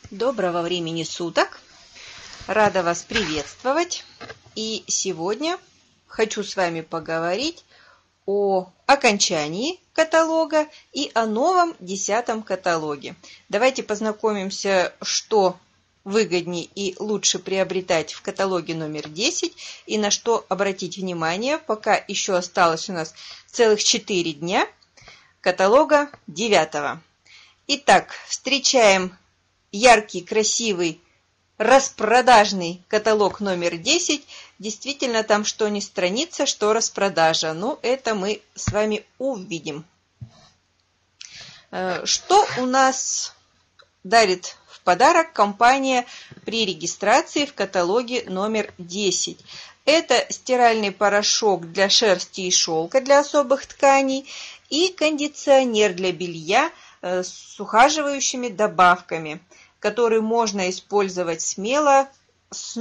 Доброго времени суток! Рада вас приветствовать. И сегодня хочу с вами поговорить о окончании каталога и о новом 10-м каталоге. Давайте познакомимся, что выгоднее и лучше приобретать в каталоге номер 10 и на что обратить внимание, пока еще осталось у нас целых 4 дня каталога 9-го. Итак, встречаем яркий, красивый, распродажный каталог номер 10. Действительно, там что ни страница, что распродажа. Но это мы с вами увидим. Что у нас дарит в подарок компания при регистрации в каталоге номер 10? Это стиральный порошок для шерсти и шелка для особых тканей и кондиционер для белья с ухаживающими добавками, который можно использовать смело с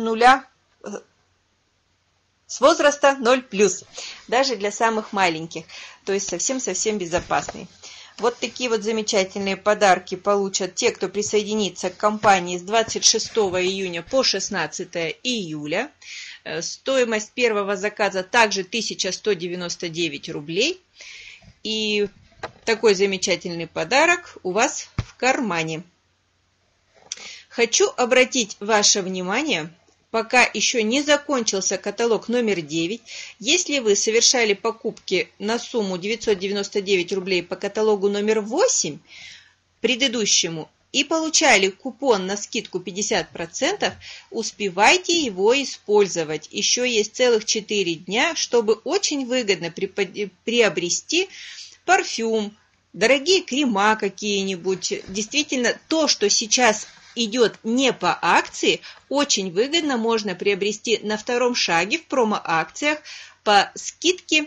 возраста 0+, даже для самых маленьких, то есть совсем-совсем безопасный. Вот такие вот замечательные подарки получат те, кто присоединится к компании с 26 июня по 16 июля. Стоимость первого заказа также 1199 рублей. И такой замечательный подарок у вас в кармане. Хочу обратить ваше внимание, пока еще не закончился каталог номер 9, если вы совершали покупки на сумму 999 рублей по каталогу номер 8, предыдущему, и получали купон на скидку 50%, успевайте его использовать. Еще есть целых 4 дня, чтобы очень выгодно приобрести парфюм, дорогие крема какие-нибудь. Действительно, то, что сейчас идет не по акции, очень выгодно можно приобрести на втором шаге в промо-акциях по скидке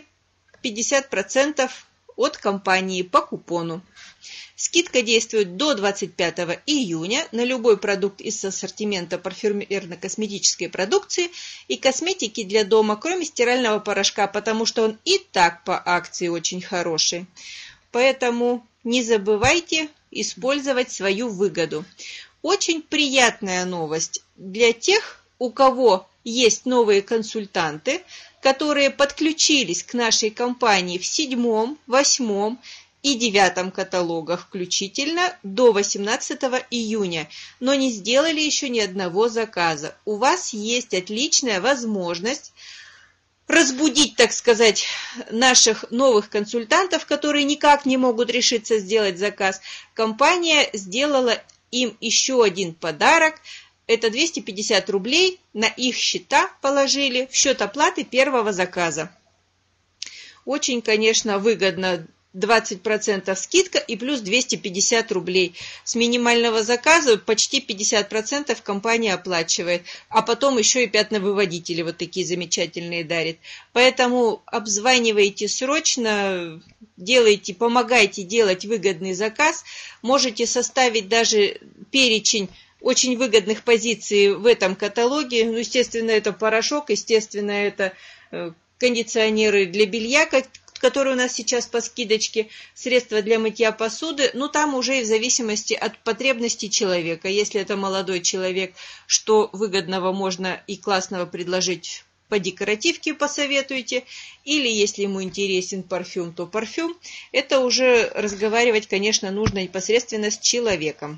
50% от компании по купону. Скидка действует до 25 июня на любой продукт из ассортимента парфюмерно-косметической продукции и косметики для дома, кроме стирального порошка, потому что он и так по акции очень хороший. Поэтому не забывайте использовать свою выгоду. Очень приятная новость для тех, у кого есть новые консультанты, которые подключились к нашей компании в 7, 8 и 9 каталогах включительно до 18 июня, но не сделали еще ни одного заказа. У вас есть отличная возможность разбудить, так сказать, наших новых консультантов, которые никак не могут решиться сделать заказ. Компания сделала им еще один подарок. Это 250 рублей на их счета положили в счет оплаты первого заказа. Очень, конечно, выгодно. 20% скидка и плюс 250 рублей. С минимального заказа почти 50% компания оплачивает, а потом еще и пятновыводители вот такие замечательные дарит. Поэтому обзванивайте срочно, делайте, помогайте делать выгодный заказ. Можете составить даже перечень очень выгодных позиций в этом каталоге. Ну, естественно, это порошок, естественно, это кондиционеры для белья, которые у нас сейчас по скидочке, средства для мытья посуды, ну там уже и в зависимости от потребностей человека. Если это молодой человек, что выгодного можно и классного предложить по декоративке, посоветуйте. Или если ему интересен парфюм, то парфюм. Это уже разговаривать, конечно, нужно непосредственно с человеком.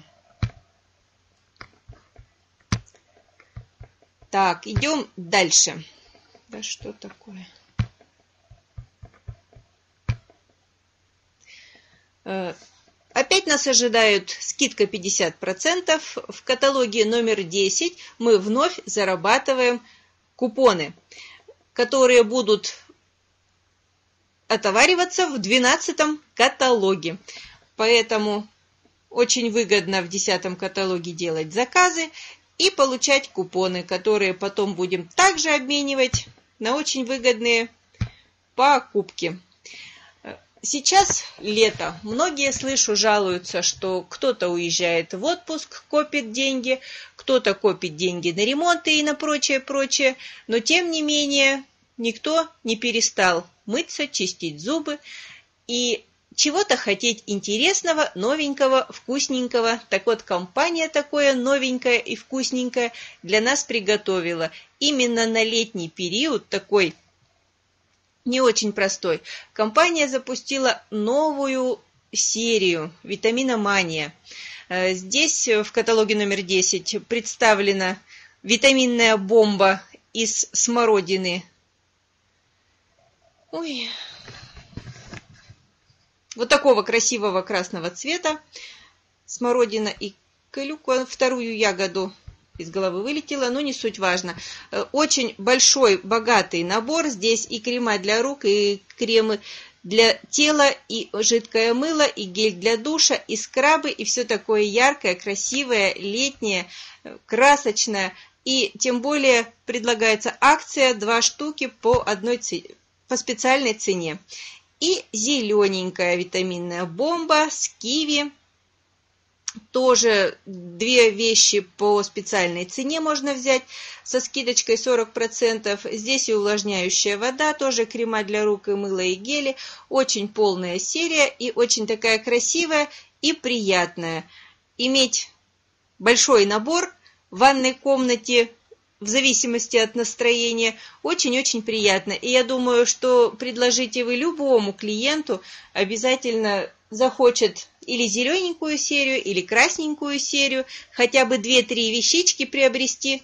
Так, идем дальше. Да что такое? Опять нас ожидает скидка 50%. В каталоге номер 10 мы вновь зарабатываем купоны, которые будут отовариваться в 12 каталоге. Поэтому очень выгодно в 10 каталоге делать заказы и получать купоны, которые потом будем также обменивать на очень выгодные покупки. Сейчас лето. Многие, слышу, жалуются, что кто-то уезжает в отпуск, копит деньги, кто-то копит деньги на ремонты и на прочее. Но, тем не менее, никто не перестал мыться, чистить зубы. И чего-то хотеть интересного, новенького, вкусненького. Так вот, компания такое новенькое и вкусненькое для нас приготовила. Именно на летний период, такой не очень простой, компания запустила новую серию «Витамина Мания». Здесь в каталоге номер 10 представлена витаминная бомба из смородины. Ой. Вот такого красивого красного цвета. Смородина и клюква. Вторую ягоду из головы вылетела, но не суть важно. Очень большой, богатый набор. Здесь и крема для рук, и кремы для тела, и жидкое мыло, и гель для душа, и скрабы, и все такое яркое, красивое, летнее, красочное. И тем более предлагается акция 2 штуки по специальной цене. И зелененькая витаминная бомба с киви. Тоже 2 вещи по специальной цене можно взять со скидочкой 40%. Здесь и увлажняющая вода, тоже крема для рук, и мыло, и гели. Очень полная серия и очень такая красивая и приятная. Иметь большой набор в ванной комнате, в зависимости от настроения, очень-очень приятно. И я думаю, что предложите вы любому клиенту, обязательно захочет или зелененькую серию, или красненькую серию, хотя бы 2-3 вещички приобрести.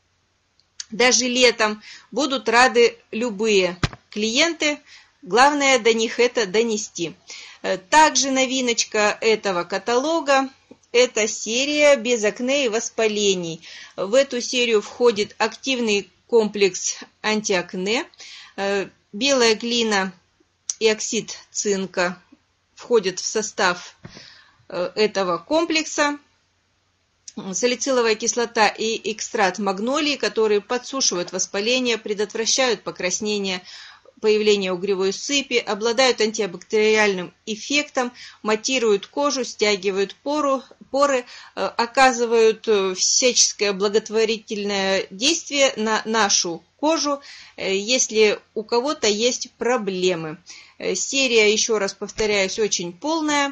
Даже летом будут рады любые клиенты. Главное до них это донести. Также новиночка этого каталога. Это серия без акне и воспалений. В эту серию входит активный комплекс антиакне. Белая глина и оксид цинка входят в состав этого комплекса. Салициловая кислота и экстракт магнолии, которые подсушивают воспаление, предотвращают покраснение, появление угревой сыпи, обладают антибактериальным эффектом, матируют кожу, стягивают поры, оказывают всяческое благотворительное действие на нашу кожу, если у кого-то есть проблемы. Серия, еще раз повторяюсь, очень полная,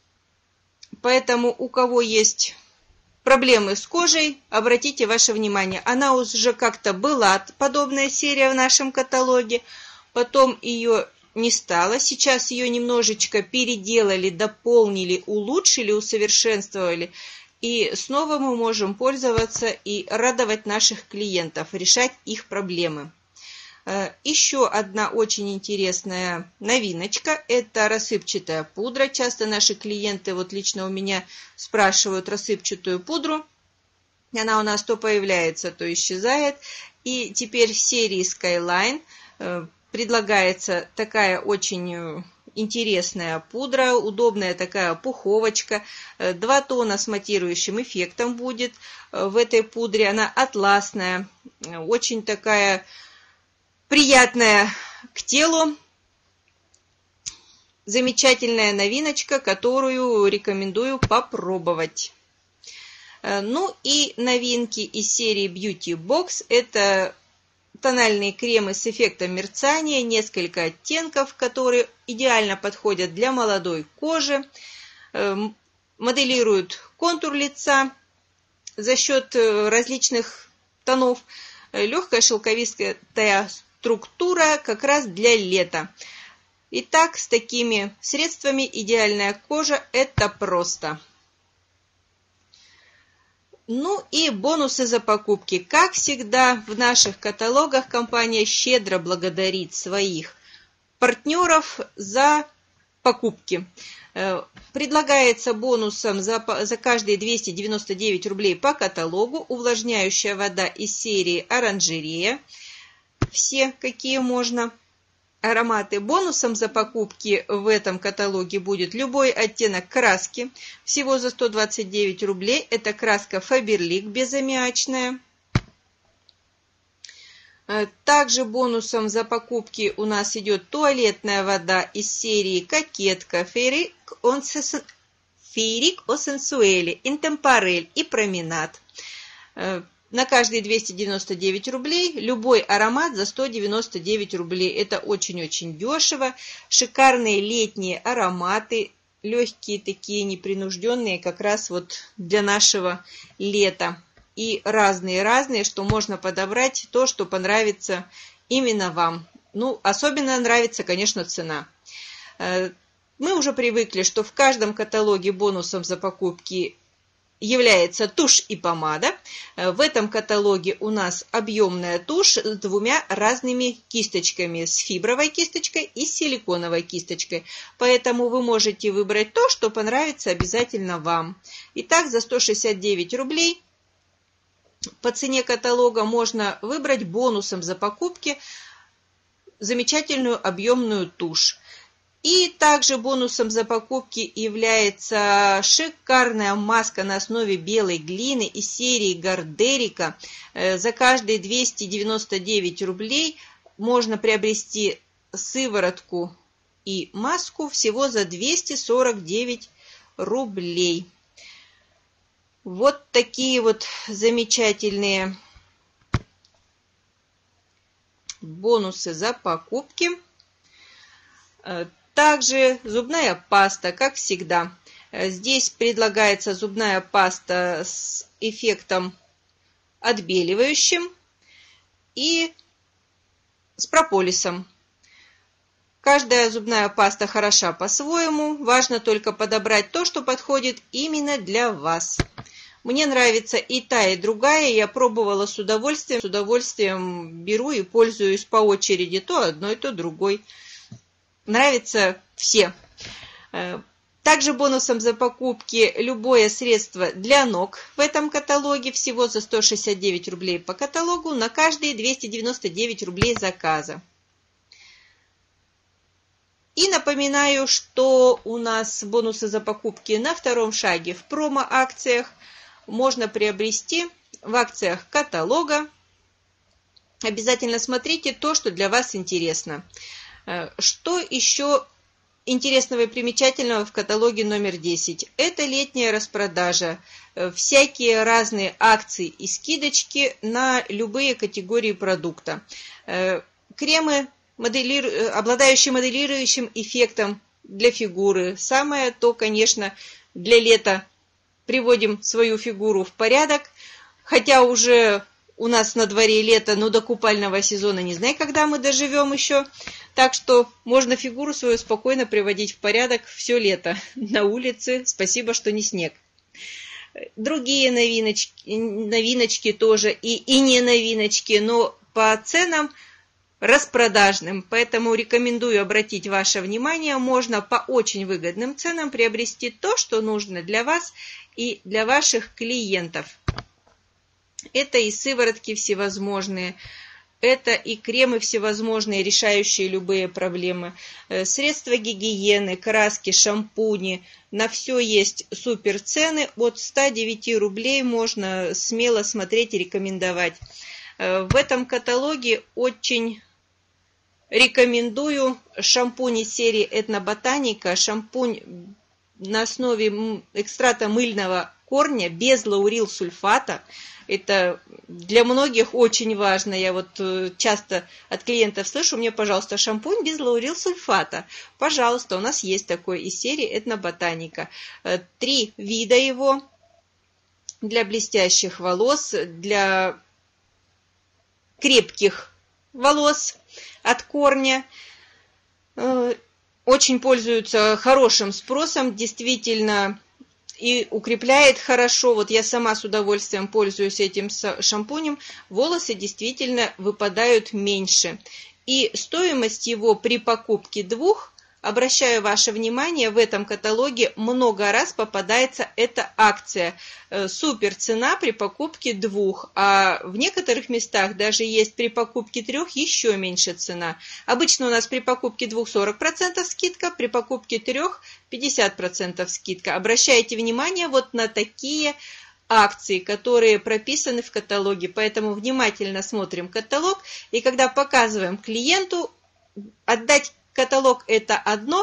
поэтому у кого есть проблемы с кожей, обратите ваше внимание. Она уже как-то была, подобная серия в нашем каталоге, потом ее не стало. Сейчас ее немножечко переделали, дополнили, улучшили, усовершенствовали. И снова мы можем пользоваться и радовать наших клиентов, решать их проблемы. Еще одна очень интересная новиночка – это рассыпчатая пудра. Часто наши клиенты, вот лично у меня, спрашивают рассыпчатую пудру. Она у нас то появляется, то исчезает. И теперь в серии Skyline предлагается такая очень интересная пудра, удобная такая пуховочка. 2 тона с матирующим эффектом будет в этой пудре. Она атласная, очень такая приятная к телу. Замечательная новиночка, которую рекомендую попробовать. Ну и новинки из серии Beauty Box. Это тональные кремы с эффектом мерцания, несколько оттенков, которые идеально подходят для молодой кожи, моделируют контур лица за счет различных тонов, легкая шелковистая структура как раз для лета. Итак, с такими средствами идеальная кожа – это просто. Ну и бонусы за покупки. Как всегда в наших каталогах компания щедро благодарит своих партнеров за покупки. Предлагается бонусом за каждые 299 рублей по каталогу увлажняющая вода из серии «Оранжерея». Все, какие можно. Ароматы. Бонусом за покупки в этом каталоге будет любой оттенок краски. Всего за 129 рублей. Это краска Faberlic безаммиачная. Также бонусом за покупки у нас идет туалетная вода из серии «Кокетка», «Фейрик о Сенсуэле», «Интемпорель» и «Променад». на каждые 299 рублей любой аромат за 199 рублей. Это очень-очень дешево. Шикарные летние ароматы, легкие такие, непринужденные, как раз вот для нашего лета. И разные-разные, что можно подобрать то, что понравится именно вам. Ну, особенно нравится, конечно, цена. Мы уже привыкли, что в каждом каталоге бонусом за покупки является тушь и помада. В этом каталоге у нас объемная тушь с двумя разными кисточками, с фибровой кисточкой и с силиконовой кисточкой. Поэтому вы можете выбрать то, что понравится обязательно вам. Итак, за 169 рублей по цене каталога можно выбрать бонусом за покупки замечательную объемную тушь. И также бонусом за покупки является шикарная маска на основе белой глины из серии Гардерика. За каждые 299 рублей можно приобрести сыворотку и маску всего за 249 рублей. Вот такие вот замечательные бонусы за покупки. Также зубная паста, как всегда. Здесь предлагается зубная паста с эффектом отбеливающим и с прополисом. Каждая зубная паста хороша по-своему. Важно только подобрать то, что подходит именно для вас. Мне нравится и та, и другая. Я пробовала с удовольствием. С удовольствием беру и пользуюсь по очереди то одной, то другой. Нравятся все. Также бонусом за покупки любое средство для ног в этом каталоге всего за 169 рублей по каталогу на каждые 299 рублей заказа. И напоминаю, что у нас бонусы за покупки на втором шаге в промо-акциях можно приобрести в акциях каталога. Обязательно смотрите то, что для вас интересно. Что еще интересного и примечательного в каталоге номер 10? Это летняя распродажа. Всякие разные акции и скидочки на любые категории продукта. Кремы, обладающие моделирующим эффектом для фигуры. Самое то, конечно, для лета приводим свою фигуру в порядок. Хотя уже у нас на дворе лето, но до купального сезона не знаю, когда мы доживем еще. Так что можно фигуру свою спокойно приводить в порядок все лето на улице. Спасибо, что не снег. Другие новиночки тоже и не новиночки, но по ценам распродажным. Поэтому рекомендую обратить ваше внимание. Можно по очень выгодным ценам приобрести то, что нужно для вас и для ваших клиентов. Это и сыворотки всевозможные. Это и кремы всевозможные, решающие любые проблемы. Средства гигиены, краски, шампуни. На все есть супер цены. От 109 рублей можно смело смотреть и рекомендовать. В этом каталоге очень рекомендую шампунь из серии Этноботаника. Шампунь на основе экстракта мыльного корня без лаурилсульфата. Это для многих очень важно. Я вот часто от клиентов слышу: мне, пожалуйста, шампунь без лаурилсульфата. Пожалуйста, у нас есть такой из серии Этноботаника. 3 вида его для блестящих волос, для крепких волос от корня. Очень пользуются хорошим спросом, действительно, и укрепляет хорошо. Вот я сама с удовольствием пользуюсь этим шампунем. Волосы действительно выпадают меньше. И стоимость его при покупке 2, обращаю ваше внимание, в этом каталоге много раз попадается эта акция. Супер цена при покупке 2, а в некоторых местах даже есть при покупке 3 еще меньше цена. Обычно у нас при покупке 2 40% скидка, при покупке 3 50% скидка. Обращайте внимание вот на такие акции, которые прописаны в каталоге. Поэтому внимательно смотрим каталог, и когда показываем клиенту, отдать каталог — это одно,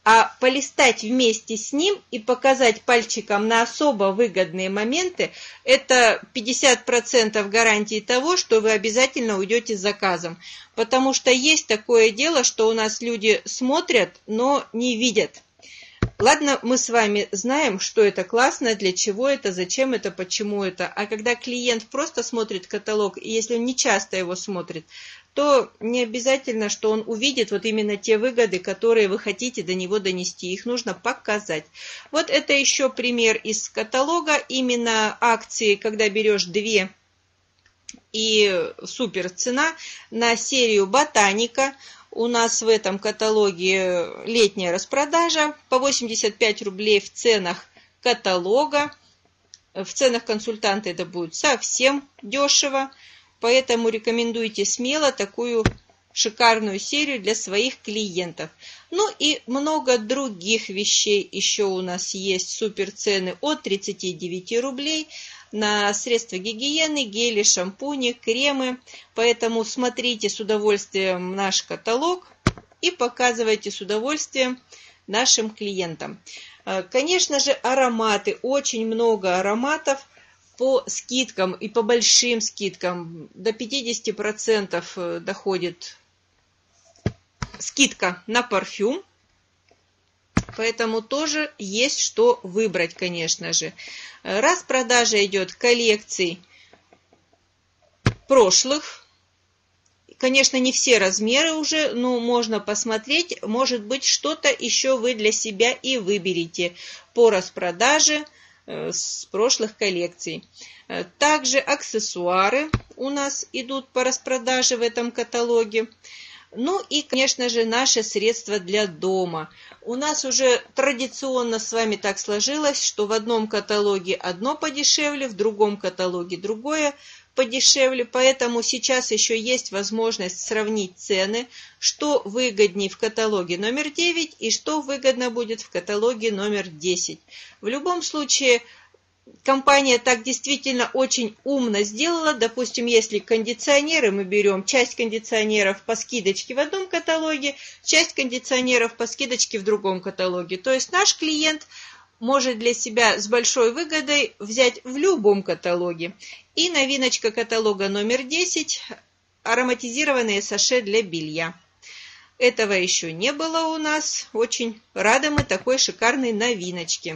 а полистать вместе с ним и показать пальчиком на особо выгодные моменты – это 50% гарантии того, что вы обязательно уйдете с заказом. Потому что есть такое дело, что у нас люди смотрят, но не видят. Ладно, мы с вами знаем, что это классно, для чего это, зачем это, почему это. А когда клиент просто смотрит каталог, и если он не часто его смотрит, то не обязательно, что он увидит вот именно те выгоды, которые вы хотите до него донести. Их нужно показать. Вот это еще пример из каталога. Именно акции, когда берешь 2 и супер цена на серию «Ботаника». У нас в этом каталоге летняя распродажа по 85 рублей в ценах каталога. В ценах консультанта это будет совсем дешево. Поэтому рекомендуйте смело такую шикарную серию для своих клиентов. Ну и много других вещей еще у нас есть. Супер цены от 39 рублей на средства гигиены, гели, шампуни, кремы. Поэтому смотрите с удовольствием наш каталог и показывайте с удовольствием нашим клиентам. Конечно же, ароматы. Очень много ароматов по скидкам и по большим скидкам. До 50% доходит скидка на парфюм. Поэтому тоже есть что выбрать, конечно же. Распродажа идет коллекций прошлых. Конечно, не все размеры уже, но можно посмотреть. Может быть, что-то еще вы для себя и выберете по распродаже с прошлых коллекций. Также аксессуары у нас идут по распродаже в этом каталоге. Ну и, конечно же, наши средства для дома. У нас уже традиционно с вами так сложилось, что в одном каталоге одно подешевле, в другом каталоге другое подешевле. Поэтому сейчас еще есть возможность сравнить цены, что выгоднее в каталоге номер 9 и что выгодно будет в каталоге номер 10. В любом случае, компания так действительно очень умно сделала. Допустим, если кондиционеры мы берем, часть кондиционеров по скидочке в одном каталоге, часть кондиционеров по скидочке в другом каталоге. То есть наш клиент может для себя с большой выгодой взять в любом каталоге. И новиночка каталога номер 10 – ароматизированные саше для белья. Этого еще не было у нас. Очень рады мы такой шикарной новиночке.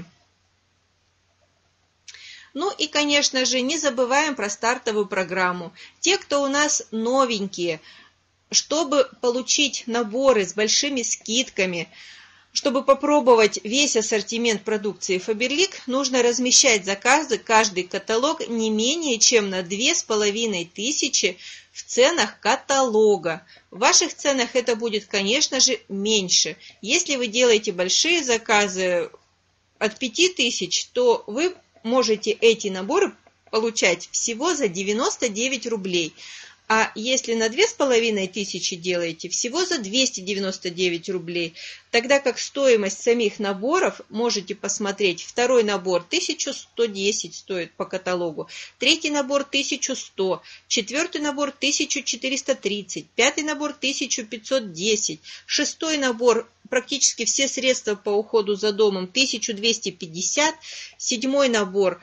Ну и, конечно же, не забываем про стартовую программу. Те, кто у нас новенькие, чтобы получить наборы с большими скидками, чтобы попробовать весь ассортимент продукции Faberlic, нужно размещать заказы, каждый каталог не менее чем на 2500 в ценах каталога. В ваших ценах это будет, конечно же, меньше. Если вы делаете большие заказы от 5000, то вы можете эти наборы получать всего за 99 рублей. А если на 2500 делаете, всего за 299 рублей. Тогда как стоимость самих наборов, можете посмотреть, второй набор 1110 стоит по каталогу, третий набор 1100, четвертый набор 1430, пятый набор 1510, шестой набор практически все средства по уходу за домом 1250, седьмой набор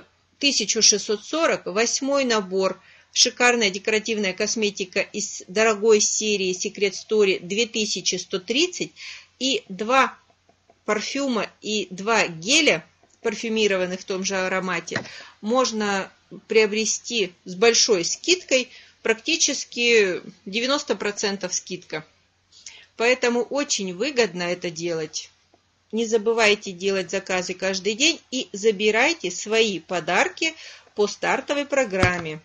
1640, восьмой набор шикарная декоративная косметика из дорогой серии Secret Story 2130 и 2 парфюма и 2 геля, парфюмированных в том же аромате, можно приобрести с большой скидкой, практически 90% скидка. Поэтому очень выгодно это делать. Не забывайте делать заказы каждый день и забирайте свои подарки по стартовой программе.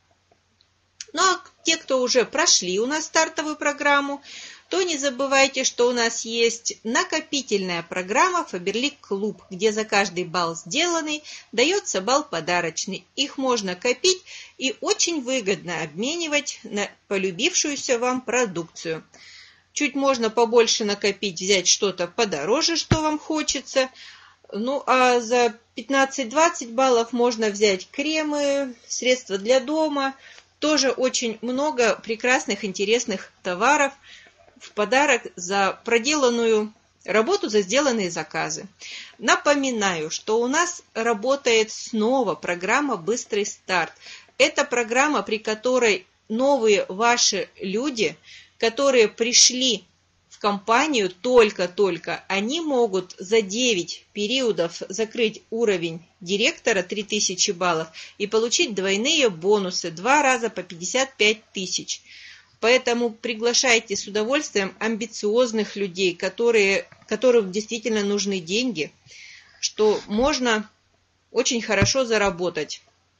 Ну а те, кто уже прошли у нас стартовую программу, то не забывайте, что у нас есть накопительная программа Faberlic Club, где за каждый балл сделанный дается балл подарочный. Их можно копить и очень выгодно обменивать на полюбившуюся вам продукцию. Чуть можно побольше накопить, взять что-то подороже, что вам хочется. Ну а за 15-20 баллов можно взять кремы, средства для дома. Тоже очень много прекрасных, интересных товаров в подарок за проделанную работу за сделанные заказы. Напоминаю, что у нас работает снова программа «Быстрый старт». Это программа, при которой новые ваши люди, которые пришли в компанию только-только, они могут за 9 периодов закрыть уровень директора 3000 баллов и получить двойные бонусы 2 раза по 55 тысяч. Поэтому приглашайте с удовольствием амбициозных людей, которым действительно нужны деньги, что можно очень хорошо заработать.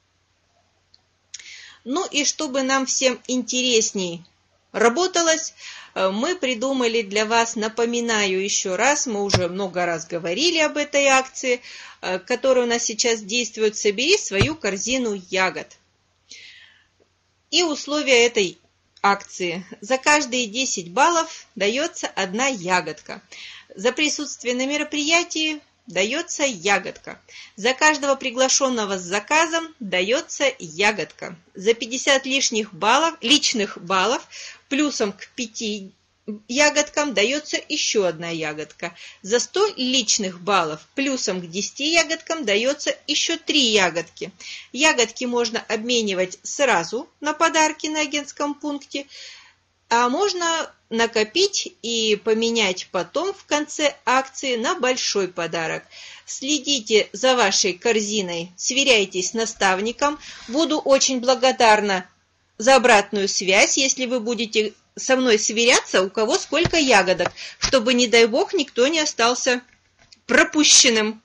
Ну и чтобы нам всем интересней работалось, мы придумали для вас, напоминаю еще раз, мы уже много раз говорили об этой акции, которая у нас сейчас действует: «Собери свою корзину ягод». И условия этой акции: за каждые 10 баллов дается 1 ягодка. За присутствие на мероприятии дается ягодка. За каждого приглашенного с заказом дается ягодка. За 50 лишних личных баллов плюсом к 5 ягодкам дается еще 1 ягодка. За 100 личных баллов плюсом к 10 ягодкам дается еще 3 ягодки. Ягодки можно обменивать сразу на подарки на агентском пункте, а можно накопить и поменять потом в конце акции на большой подарок. Следите за вашей корзиной, сверяйтесь с наставником. Буду очень благодарна за обратную связь, если вы будете со мной сверяться, у кого сколько ягодок, чтобы, не дай бог, никто не остался пропущенным.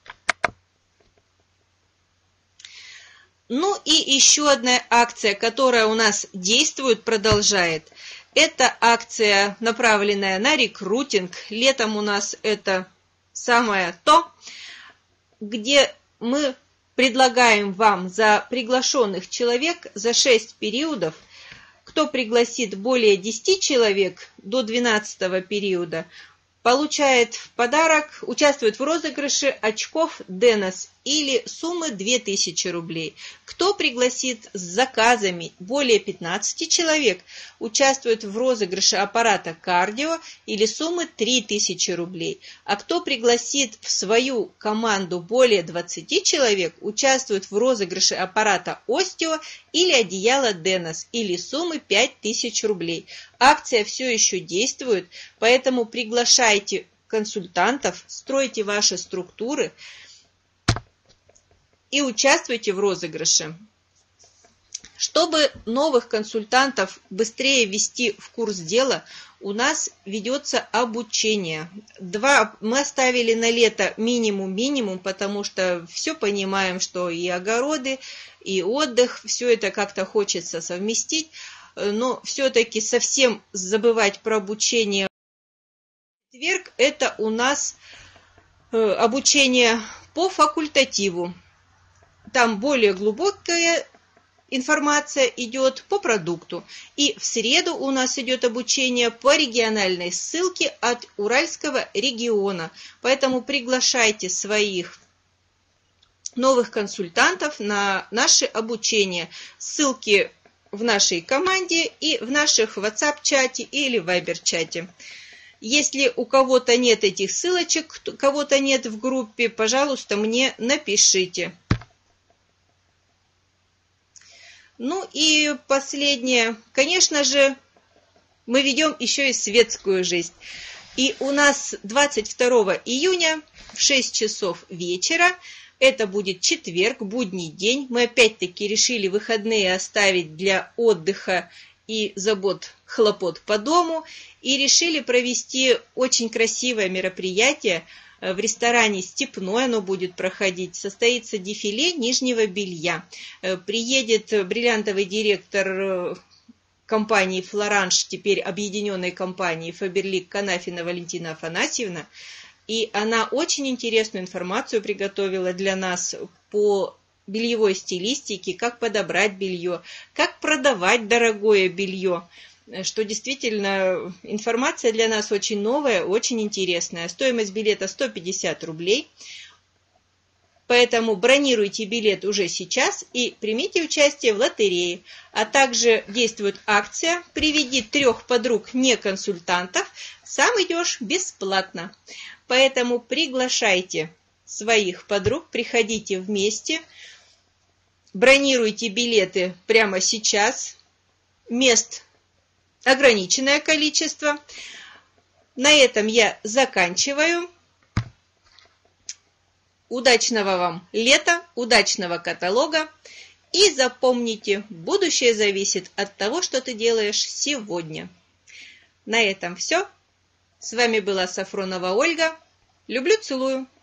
Ну и еще одна акция, которая у нас действует, продолжает. Это акция, направленная на рекрутинг. Летом у нас это самое то, где мы предлагаем вам за приглашенных человек за 6 периодов, кто пригласит более 10 человек до 12 периода, получает в подарок, участвует в розыгрыше очков Денос или суммы 2000 рублей. Кто пригласит с заказами более 15 человек, участвует в розыгрыше аппарата кардио или суммы 3000 рублей. А кто пригласит в свою команду более 20 человек, участвует в розыгрыше аппарата остео или одеяла Денос или суммы 5000 рублей. Акция все еще действует, поэтому приглашайте консультантов, стройте ваши структуры и участвуйте в розыгрыше. Чтобы новых консультантов быстрее ввести в курс дела, у нас ведется обучение. Мы оставили на лето минимум, потому что все понимаем, что и огороды, и отдых, все это как-то хочется совместить, но все-таки совсем забывать про обучение. В четверг это у нас обучение по факультативу. Там более глубокая информация идет по продукту. И в среду у нас идет обучение по региональной ссылке от Уральского региона. Поэтому приглашайте своих новых консультантов на наше обучение. Ссылки в нашей команде и в наших WhatsApp-чате или Viber-чате. Если у кого-то нет этих ссылочек, кого-то нет в группе, пожалуйста, мне напишите. Ну и последнее. Конечно же, мы ведем еще и светскую жизнь. И у нас 22 июня в 6 часов вечера, это будет четверг, будний день, мы опять-таки решили выходные оставить для отдыха и хлопот по дому, и решили провести очень красивое мероприятие в ресторане «Степной», оно будет проходить. Состоится дефиле нижнего белья. Приедет бриллиантовый директор компании «Флоранж», теперь объединенной компании «Фаберлик», Канафина Валентина Афанасьевна. И она очень интересную информацию приготовила для нас по бельевой стилистике, как подобрать белье, как продавать дорогое белье, что действительно информация для нас очень новая, очень интересная. Стоимость билета 150 рублей. Поэтому бронируйте билет уже сейчас и примите участие в лотерее. А также действует акция «Приведи 3 подруг не консультантов, сам идешь бесплатно». Поэтому приглашайте своих подруг, приходите вместе, бронируйте билеты прямо сейчас. Мест ограниченное количество. На этом я заканчиваю. Удачного вам лета, удачного каталога. И запомните, будущее зависит от того, что ты делаешь сегодня. На этом все. С вами была Сафронова Ольга. Люблю, целую.